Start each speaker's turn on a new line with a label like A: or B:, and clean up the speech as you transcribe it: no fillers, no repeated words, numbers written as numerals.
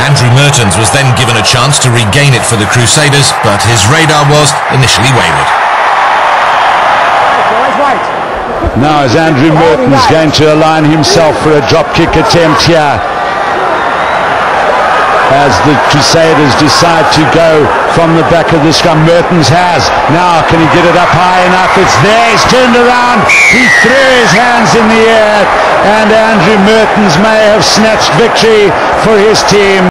A: Andrew Mehrten was then given a chance to regain it for the Crusaders, but his radar was initially wayward.
B: Now as Andrew Mehrten's going to align himself for a drop kick attempt here, as the Crusaders decide to go from the back of the scrum. Mehrten has. Now can he get it up high enough? It's there. He's turned around. He threw his hands in the air, and Andrew Mehrten may have snatched victory for his team.